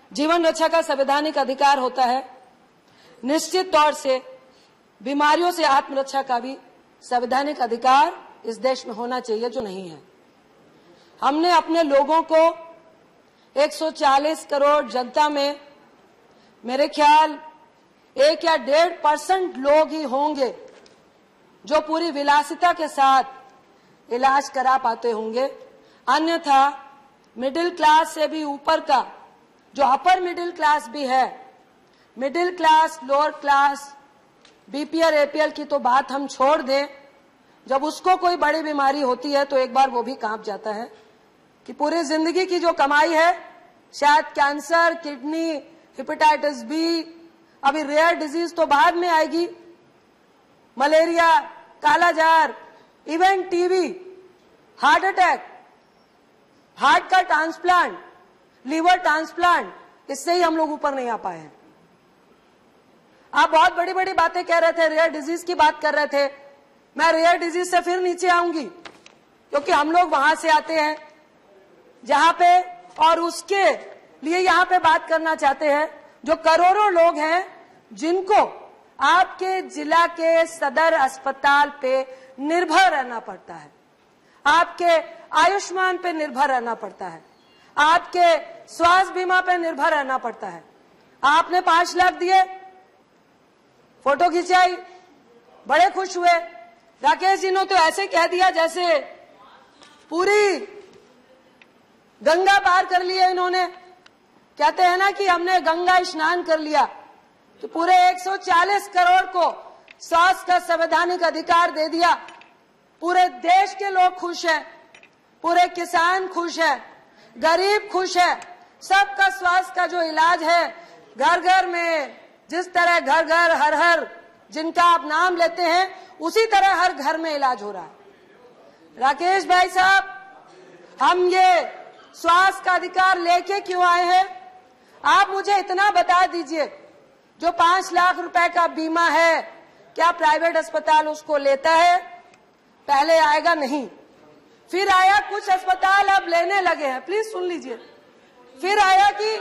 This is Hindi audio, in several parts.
जीवन रक्षा का संवैधानिक अधिकार होता है, निश्चित तौर से बीमारियों से आत्मरक्षा का भी संवैधानिक अधिकार इस देश में होना चाहिए, जो नहीं है। हमने अपने लोगों को 140 करोड़ जनता में मेरे ख्याल 1 या 1.5% लोग ही होंगे जो पूरी विलासिता के साथ इलाज करा पाते होंगे। अन्यथा मिडिल क्लास से भी ऊपर का जो अपर मिडिल क्लास भी है, middle class, lower class, BPL APL की तो बात हम छोड़ दें, जब उसको कोई बड़ी बीमारी होती है तो एक बार वो भी कांप जाता है कि पूरी जिंदगी की जो कमाई है, शायद कैंसर, किडनी, हेपेटाइटिस बी, अभी रेयर डिजीज तो बाद में आएगी, malaria, kala-azar, even TB, heart attack, heart का ट्रांसप्लांट, लीवर ट्रांसप्लांट, इससे ही हम लोग ऊपर नहीं आ पाए हैं। आप बहुत बड़ी बड़ी बातें कह रहे थे, रेयर डिजीज की बात कर रहे थे। मैं रेयर डिजीज से फिर नीचे आऊंगी, क्योंकि हम लोग वहां से आते हैं जहां पे, और उसके लिए यहां पे बात करना चाहते हैं जो करोड़ों लोग हैं जिनको आपके जिला के सदर अस्पताल पे निर्भर रहना पड़ता है, आपके आयुष्मान पे निर्भर रहना पड़ता है, आपके स्वास्थ्य बीमा पे निर्भर रहना पड़ता है। आपने 5 लाख दिए, फोटो खिंचाई, बड़े खुश हुए। राकेश जी ने तो ऐसे कह दिया जैसे पूरी गंगा पार कर ली है इन्होंने। कहते हैं ना कि हमने गंगा स्नान कर लिया। तो पूरे 140 करोड़ को स्वास्थ्य का संवैधानिक अधिकार दे दिया। पूरे देश के लोग खुश हैं, पूरे किसान खुश हैं, गरीब खुश है। सबका स्वास्थ्य का जो इलाज है, घर घर में, जिस तरह घर घर हर हर जिनका आप नाम लेते हैं, उसी तरह हर घर में इलाज हो रहा है। राकेश भाई साहब, हम ये स्वास्थ्य का अधिकार लेके क्यों आए हैं? आप मुझे इतना बता दीजिए, जो 5 लाख रुपए का बीमा है, क्या प्राइवेट अस्पताल उसको लेता है? पहले आएगा नहीं, फिर आया कुछ अस्पताल अब लेने लगे हैं। प्लीज सुन लीजिए। फिर आया कि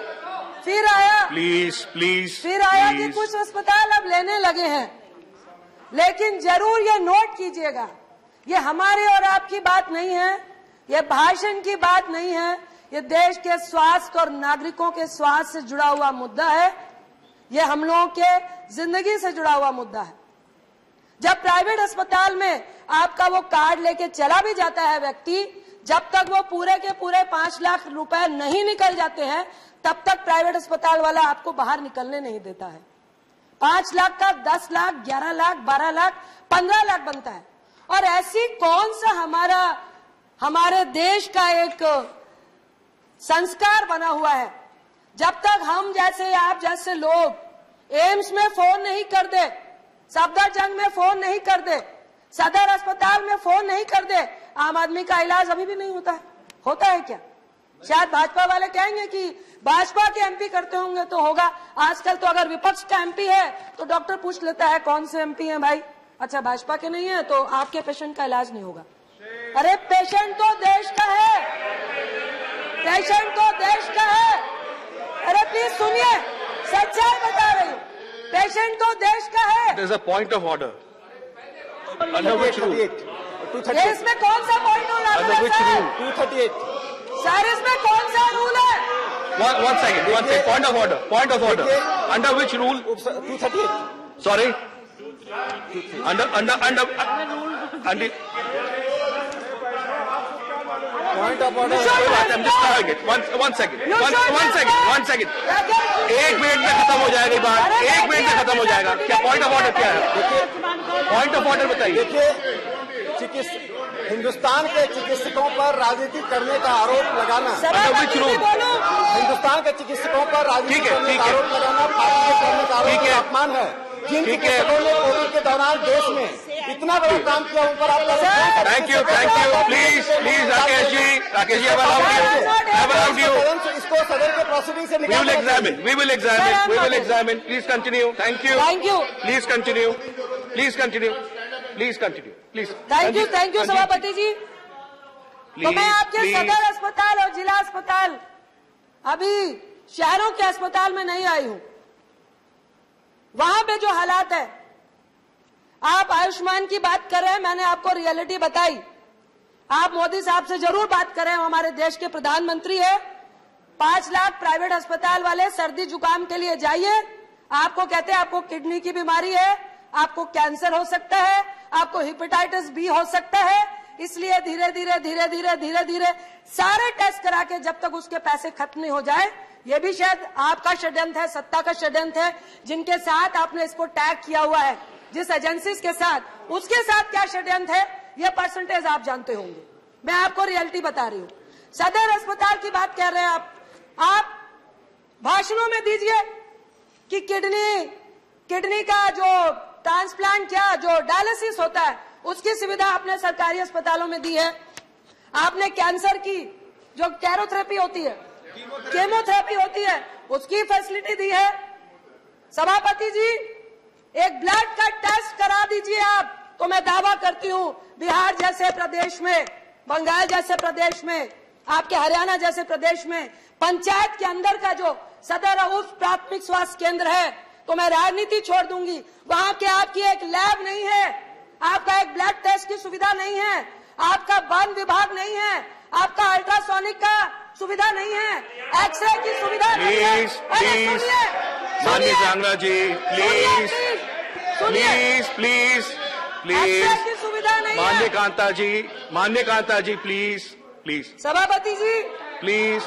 कुछ अस्पताल अब लेने लगे हैं। लेकिन जरूर ये नोट कीजिएगा, ये हमारे और आपकी बात नहीं है, ये भाषण की बात नहीं है, ये देश के स्वास्थ्य और नागरिकों के स्वास्थ्य से जुड़ा हुआ मुद्दा है। ये हम लोगों के जिंदगी से जुड़ा हुआ मुद्दा है। जब प्राइवेट अस्पताल में आपका वो कार्ड लेके चला भी जाता है व्यक्ति, जब तक वो पूरे के पूरे 5 लाख रुपए नहीं निकल जाते हैं, तब तक प्राइवेट अस्पताल वाला आपको बाहर निकलने नहीं देता है। 5 लाख का 10 लाख, 11 लाख, 12 लाख, 15 लाख बनता है। और ऐसी कौन सा हमारे देश का एक संस्कार बना हुआ है, जब तक हम जैसे आप जैसे लोग एम्स में फोन नहीं कर दे, सफदरजंग में फोन नहीं कर दे, सदर अस्पताल में फोन नहीं कर दे, आम आदमी का इलाज अभी भी नहीं होता है। होता है क्या? शायद भाजपा वाले कहेंगे कि भाजपा के एमपी करते होंगे तो होगा। आजकल तो अगर विपक्ष का एमपी है तो डॉक्टर पूछ लेता है कौन से एमपी हैं भाई? अच्छा, भाजपा के नहीं है तो आपके पेशेंट का इलाज नहीं होगा। अरे पेशेंट तो देश का है, पेशेंट तो देश का है। अरे प्लीज सुनिए, सच्चाई बता रही हूँ, पेशेंट तो देश का है। There is a point of order. Under which rule? इसमें कौन सा पॉइंट हो रहा है? Under which rule? 238. सर, इसमें कौन सा रूल है? One second. Point of order. Under which rule? 238. Sorry. Under. Point of order. I'm just trying it. One second. 1 minute में खत्म हो जाएगी बात। 1 मिनट में खत्म हो जाएगा। क्या पॉइंट ऑफ ऑर्डर क्या है? पॉइंट ऑफ ऑर्डर बताइए। देखिए, हिंदुस्तान के चिकित्सकों पर राजनीति करने का आरोप लगाना, हिंदुस्तान के चिकित्सकों पर राजनीति करने का आरोप लगाना, पार्टी करने का आरोप अपमान है। जिन चिकित्सकों ने कोविड के दौरान देश में इतना बड़ा काम किया, उन पर आप thank you please Rakesh ji allowed you इसको सदन के प्रोसीडिंग से निकाल। We will examine. Please continue. Thank you. Please continue. Thank you सभापति जी। तो मैं आपके सदर अस्पताल और जिला अस्पताल अभी शहरों के अस्पताल में नहीं आई हूं। वहां पे जो हालात है, आप आयुष्मान की बात कर रहे हैं, मैंने आपको रियलिटी बताई। आप मोदी साहब से जरूर बात करें, हमारे देश के प्रधानमंत्री है। 5 लाख प्राइवेट अस्पताल वाले सर्दी जुकाम के लिए जाइए, आपको कहते हैं आपको किडनी की बीमारी है, आपको कैंसर हो सकता है, आपको हेपेटाइटिस बी हो सकता है, इसलिए धीरे धीरे सारे टेस्ट करा के जब तक उसके पैसे खत्म नहीं हो जाए, ये भी शायद आपका षड्यंत्र है, सत्ता का षड्यंत्र है, जिनके साथ आपने इसको टैग किया हुआ है, जिस एजेंसी के साथ, उसके साथ क्या षड्यंत्र है, ये परसेंटेज आप जानते होंगे। मैं आपको रियलिटी बता रही हूँ। सदर अस्पताल की बात कर रहे हैं आप भाषणों में दीजिए कि किडनी का जो ट्रांसप्लांट या जो डायलिसिस होता है उसकी सुविधा आपने सरकारी अस्पतालों में दी है। आपने कैंसर की जो कैरोथेरेपी होती है, केमोथेरेपी होती है, उसकी फैसिलिटी दी है। सभापति जी, एक ब्लड का टेस्ट करा दीजिए आप, तो मैं दावा करती हूं बिहार जैसे प्रदेश में, बंगाल जैसे प्रदेश में, आपके हरियाणा जैसे प्रदेश में पंचायत के अंदर का जो सदर उप प्राथमिक स्वास्थ्य केंद्र है, तो मैं राजनीति छोड़ दूंगी। वहां के आपकी एक लैब नहीं है, आपका एक ब्लड टेस्ट की सुविधा नहीं है, आपका वन विभाग नहीं है, आपका अल्ट्रासोनिक का सुविधा नहीं है, एक्सरे की सुविधा नहीं है। माननीय सांगरा जी, प्लीज एक्सरे की सुविधा नहीं है। माननीय कांता जी, प्लीज सभापति जी, प्लीज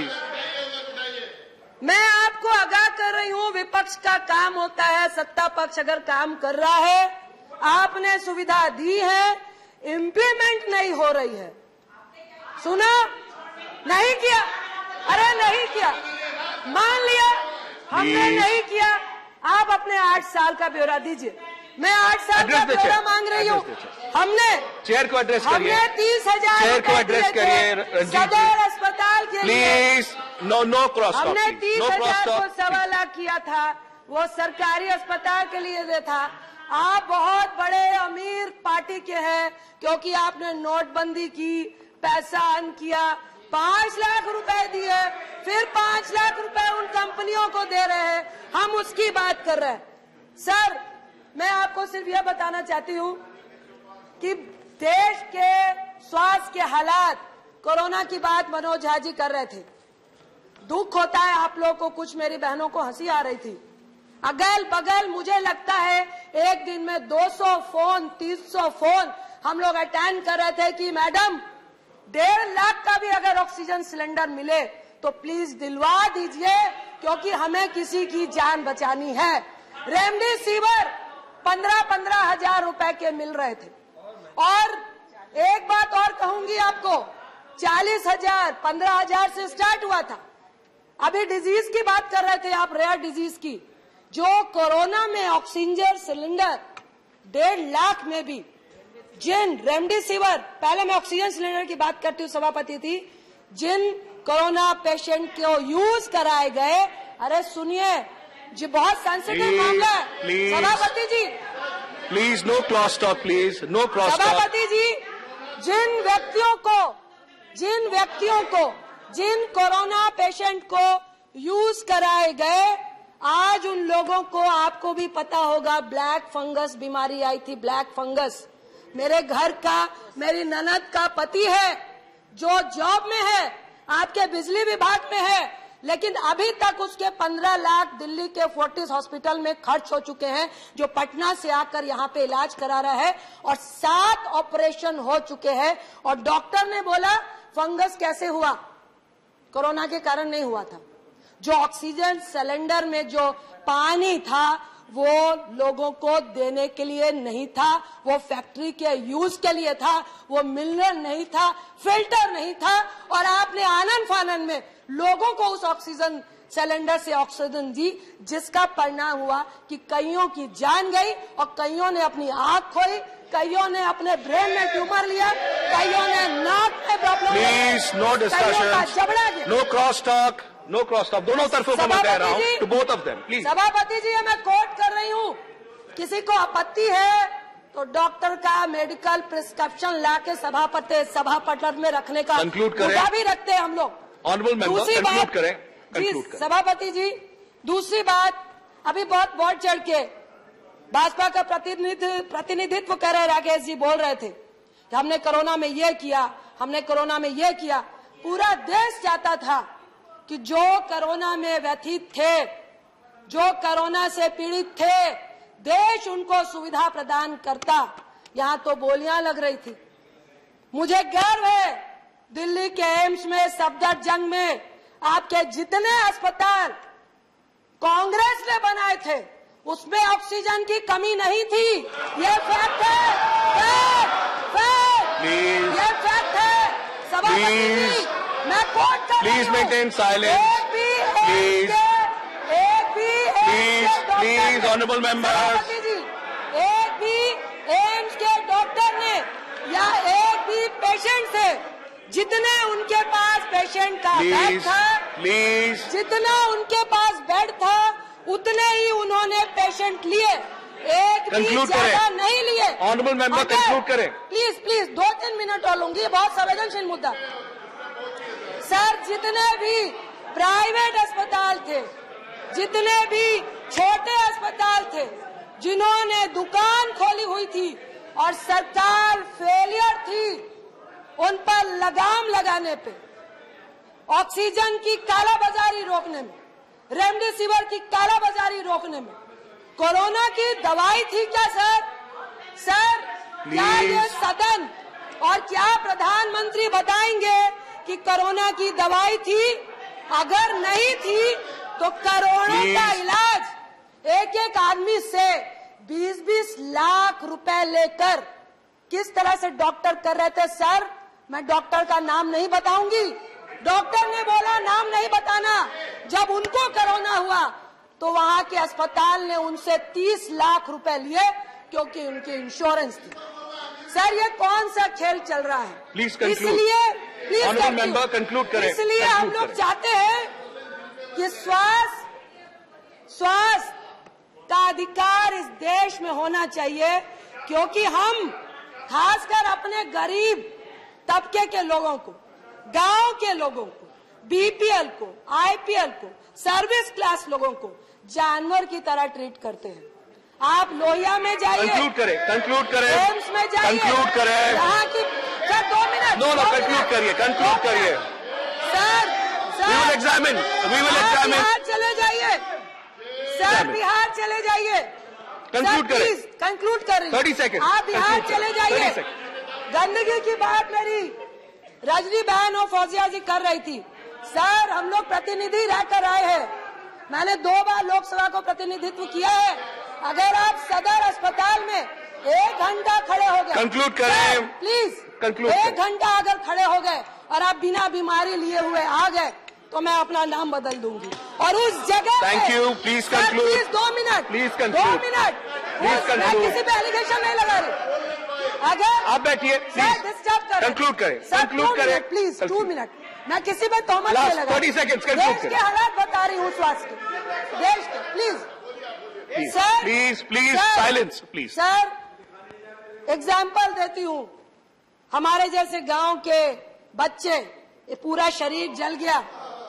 मैं आपको आगाह कर रही हूं, विपक्ष का काम होता है, सत्ता पक्ष अगर काम कर रहा है, आपने सुविधा दी है, इम्प्लीमेंट नहीं हो रही है। सुना? नहीं किया, अरे नहीं किया, मान लिया हमने नहीं किया। आप अपने 8 साल का ब्यौरा दीजिए। मैं 8 साल का ब्यौरा मांग रही हूँ। हमने चेयर को एड्रेस करिए, हमने 30,000 चेयर को एड्रेस करिए सदर अस्पताल के लिए। Please no cross talk. हमने 30,000 को 1.25 लाख किया था, वो सरकारी अस्पताल के लिए दे था। आप बहुत बड़े अमीर पार्टी के हैं, क्योंकि आपने नोटबंदी की, पैसा अन किया, 5 लाख रुपए दिए, फिर 5 लाख रुपए उन कंपनियों को दे रहे हैं। हम उसकी बात कर रहे हैं। सर, मैं आपको सिर्फ यह बताना चाहती हूँ कि देश के स्वास्थ्य के हालात, कोरोना की बात मनोज झा जी कर रहे थे। दुख होता है आप लोगों को, कुछ मेरी बहनों को हंसी आ रही थी। अगल बगल मुझे लगता है एक दिन में 200 फोन, 300 फोन हम लोग अटेंड कर रहे थे कि मैडम 1.5 लाख का भी अगर ऑक्सीजन सिलेंडर मिले तो प्लीज दिलवा दीजिए, क्योंकि हमें किसी की जान बचानी है। रेमडेसिविर 15-15 हजार रुपए के मिल रहे थे। और एक बात और कहूंगी आपको, 40,000, 15,000 से स्टार्ट हुआ था। अभी डिजीज की बात कर रहे थे आप, रेयर डिजीज की, जो कोरोना में ऑक्सीजन सिलेंडर 1.5 लाख में भी जिन रेमडेसिविर, पहले मैं ऑक्सीजन सिलेंडर की बात करती हूँ सभापति थी, जिन कोरोना पेशेंट को यूज कराए गए, अरे सुनिए जी, बहुत सेंसिटिव मामला है सभापति जी, please no cross talk, please no cross talk. सभापति जी, जिन व्यक्तियों को जिन कोरोना पेशेंट को यूज कराए गए, आज उन लोगों को, आपको भी पता होगा, ब्लैक फंगस बीमारी आई थी, ब्लैक फंगस। मेरे घर का, मेरी ननद का पति है जो जॉब में है, आपके बिजली विभाग में है, लेकिन अभी तक उसके 15 लाख दिल्ली के फोर्टिस हॉस्पिटल में खर्च हो चुके हैं, जो पटना से आकर यहाँ पे इलाज करा रहा है, और 7 ऑपरेशन हो चुके हैं। और डॉक्टर ने बोला फंगस कैसे हुआ, कोरोना के कारण नहीं हुआ था। जो ऑक्सीजन सिलेंडर में जो पानी था वो लोगों को देने के लिए नहीं था, वो फैक्ट्री के यूज के लिए था, वो मिनरल नहीं था, फिल्टर नहीं था, और आपने आनन फानन में लोगों को उस ऑक्सीजन सिलेंडर से ऑक्सीजन दी, जिसका परिणाम हुआ कि कईयों की जान गई और कईयों ने अपनी आंख खोई, कईयों ने अपने ब्रेन में ट्यूमर लिया, कईयों ने नाक में प्रॉब्लम, प्लीज नो डिस्कशन, जबड़ा गया। No cross talk, no cross talk, दोनों तरफों को मैं कह रहा हूँ, to both of them, please. सभापति जी, मैं कोट कर रही हूँ, किसी को आपत्ति है तो डॉक्टर का मेडिकल प्रिस्क्रिप्शन लाके सभापति में रखने का कंक्लूड करें, भी रखते हैं हम लोग। ऑनरेबल मेंबर, कंक्लूड करें। कंक्लूड करें। सभापति जी, दूसरी बात, अभी बहुत बढ़ चढ़ के भाजपा का प्रतिनिधित्व कर रहे राकेश जी बोल रहे थे कि हमने कोरोना में ये किया, हमने कोरोना में ये किया। पूरा देश चाहता था कि जो कोरोना में व्यथित थे, जो कोरोना से पीड़ित थे, देश उनको सुविधा प्रदान करता। यहाँ तो बोलियां लग रही थी। मुझे गर्व है दिल्ली के एम्स में, सफदरजंग में आपके जितने अस्पताल कांग्रेस ने बनाए थे उसमें ऑक्सीजन की कमी नहीं थी। ये फैक्ट है, ये फैक्ट है। सभापति जी, मैं कोट कर रही हूं। Please maintain silence. Please honourable members. एक भी एम्स के डॉक्टर ने या एक भी पेशेंट से, जितने उनके पास पेशेंट का बेड था, प्लीज जितना उनके पास बेड था उतने ही उन्होंने पेशेंट लिए, एक भी ज्यादा नहीं लिए। ऑनरेबल मेंबर कंक्लूड करें। प्लीज 2-3 मिनट और लूंगी, बहुत संवेदनशील मुद्दा। सर, जितने भी प्राइवेट अस्पताल थे, जितने भी छोटे अस्पताल थे, जिन्होंने दुकान खोली हुई थी और सरकार फेलियर थी उन पर लगाम लगाने पे, ऑक्सीजन की कालाबाजारी रोकने में, रेमडेसिविर की कालाबाजारी रोकने में, कोरोना की दवाई थी क्या सर? क्या ये सदन और क्या प्रधानमंत्री बताएंगे कि कोरोना की दवाई थी? अगर नहीं थी तो करोड़ों का इलाज एक एक आदमी से 20-20 लाख रुपए लेकर किस तरह से डॉक्टर कर रहे थे। सर, मैं डॉक्टर का नाम नहीं बताऊंगी, डॉक्टर ने बोला नाम नहीं बताना। जब उनको कोरोना हुआ तो वहां के अस्पताल ने उनसे 30 लाख रुपए लिए क्योंकि उनकी इंश्योरेंस थी। सर, ये कौन सा खेल चल रहा है? Please conclude. इसलिए ऑनरेबल मेंबर कंक्लूड करें। इसलिए हम लोग चाहते हैं कि स्वास्थ्य का अधिकार इस देश में होना चाहिए, क्योंकि हम खासकर अपने गरीब तबके के लोगों को, गांव के लोगों को, बीपीएल को, आईपीएल को, सर्विस क्लास लोगों को जानवर की तरह ट्रीट करते हैं। आप लोहिया में जाइए, कंक्लूड करें, एम्स में जाइए, कंक्लूड करें। यहाँ की सर 2 मिनट। नो, कंक्लूड करिए। Sir, We will examine. Bihar चले जाइए सर, बिहार चले जाइए। कंक्लूड करें। कंक्लूड कर रही 30 सेकंड। आप बिहार चले जाइए। गंदगी की बात मेरी रजनी बहन और फौजिया जी कर रही थी। सर, हम लोग प्रतिनिधि रहकर आए हैं, मैंने 2 बार लोकसभा को प्रतिनिधित्व किया है। अगर आप सदर अस्पताल में 1 घंटा खड़े हो गए, कंक्लूड करें प्लीज, कंक्लूड 1 घंटा अगर खड़े हो गए और आप बिना बीमारी लिए हुए आ गए तो मैं अपना नाम बदल दूंगी। और उस जगह thank you, please conclude. Please 2 minute, please 2 conclude. Minute. Please मैं कंक्लूड। किसी पे एलिगेशन नहीं लगा रही। अगर आप बैठिए, प्लीज डिस्टर्ब कर, कंक्लूड करें। Please 2 minute. मैं किसी पे तोहमत नहीं लगा, 30 सेकंड्स कंक्लूड देश करें। के हालात बता रही हूँ, स्वास्थ्य के, देश के। Please sir, please silence please. Sir, example देती हूँ, हमारे जैसे गांव के बच्चे, ये पूरा शरीर जल गया।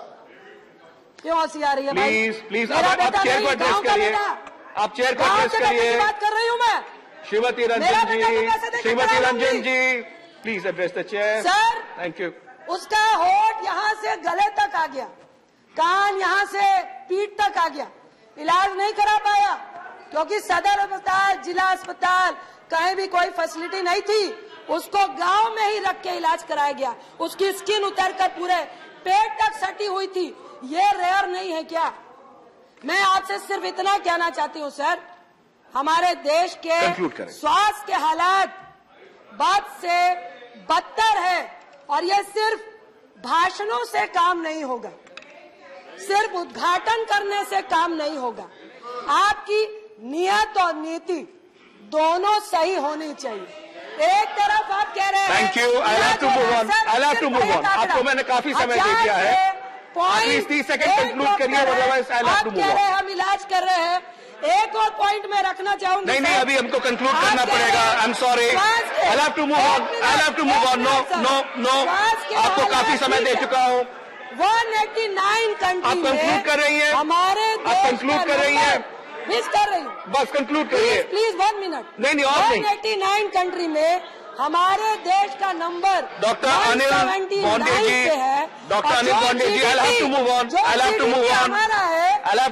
क्यों हंसी आ रही है भाई? प्लीज मेरा आप बेटा चेयर नहीं, को एड्रेस गांव का करिए। बेटा। आप चेयर को गांव एड्रेस के बेटे करिए। की बात कर रही हूँ मैं। श्रीमती मेरा बेटा को कैसे देख रंजन पढ़ा लूंगी? जी, please address the chair. Sir, thank you. उसका होठ यहाँ से गले तक आ गया, कान यहाँ से पीठ तक आ गया, इलाज नहीं करा पाया क्योंकि सदर अस्पताल, जिला अस्पताल, कहीं भी कोई फैसिलिटी नहीं थी। उसको गांव में ही रख के इलाज कराया गया। उसकी स्किन उतरकर पूरे पेट तक सटी हुई थी। ये रेयर नहीं है क्या? मैं आपसे सिर्फ इतना कहना चाहती हूँ सर, हमारे देश के स्वास्थ्य के हालात बद से बदतर है और ये सिर्फ भाषणों से काम नहीं होगा, सिर्फ उद्घाटन करने से काम नहीं होगा। आपकी नियत और नीति दोनों सही होनी चाहिए। एक तरफ आप कह रहे हैं, thank you, I have to move on. आपको मैंने काफी समय दे दिया है, प्लीज 30 सेकंड कंक्लूड करिए, otherwise I have to move on. हम इलाज कर रहे हैं, एक और पॉइंट में रखना चाहूंगी। नहीं, अभी हमको कंक्लूड करना पड़ेगा। I am sorry, I have to move on. No, आपको काफी समय दे चुका हूँ। 189 कंट्री आप कंक्लूड कर रही हैं? हमारे आप कंक्लूड कर रही हैं? प्लीज कर रही हूँ, बस कंक्लूड करिए। Please 1 minute. नहीं और नहीं। 189 कंट्री में हमारे देश का नंबर डॉक्टर अनिल बॉन्डे जी, है। Doctor Anil Bonde ji, I have to move on, I have to move on. हमारा है